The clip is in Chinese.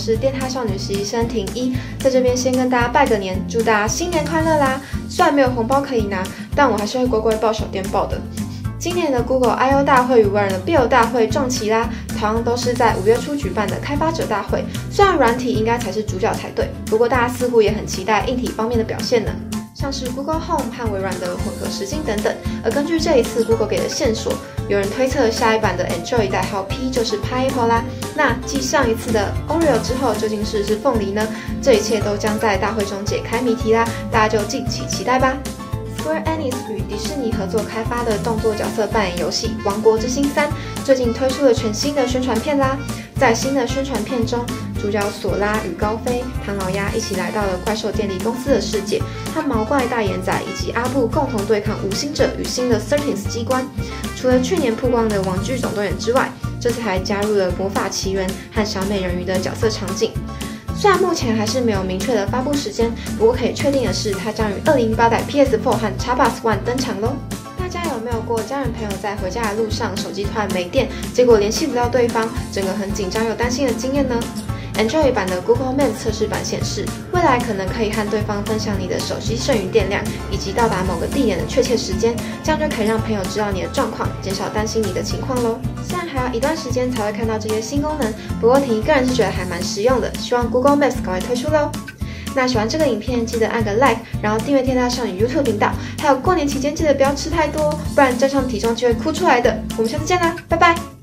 是电塔少女实习生婷一，在这边先跟大家拜个年，祝大家新年快乐啦！虽然没有红包可以拿，但我还是会乖乖报小电报的。今年的 Google I/O 大会与微软的 Build 大会撞齐啦，同样都是在5月初举办的开发者大会。虽然软体应该才是主角才对，不过大家似乎也很期待硬体方面的表现呢。像是 Google Home 和微软的混合实境等等。而根据这一次 Google 给的线索，有人推测下一版的 Android 代号 P 就是 Pineapple 啦。那继上一次的 Oreo 之后，究竟是凤梨呢？这一切都将在大会中解开谜题啦，大家就敬请期待吧。Square Enix 与迪士尼合作开发的动作角色扮演游戏《王国之心3》最近推出了全新的宣传片啦。在新的宣传片中，主角索拉与高飞、唐老鸭一起来到了怪兽电力公司的世界，和毛怪大眼仔以及阿布共同对抗无心者与新的 Certins 机关。除了去年曝光的《玩具总动员》之外，这次还加入了魔法奇缘和小美人鱼的角色场景。虽然目前还是没有明确的发布时间，不过可以确定的是，它将于2018代 PS4 和 Xbox One 登场咯。大家有没有过家人朋友在回家的路上手机突然没电，结果联系不到对方，整个很紧张又担心的经验呢？Android 版的 Google Maps 测试版显示，未来可能可以和对方分享你的手机剩余电量以及到达某个地点的确切时间，这样就可以让朋友知道你的状况，减少担心你的情况咯。虽然还要一段时间才会看到这些新功能，不过婷宜个人是觉得还蛮实用的，希望 Google Maps 赶快推出咯。那喜欢这个影片记得按个 like， 然后订阅天大少女 YouTube 频道，还有过年期间记得不要吃太多，不然站上体重就会哭出来的。我们下次见啦，拜拜。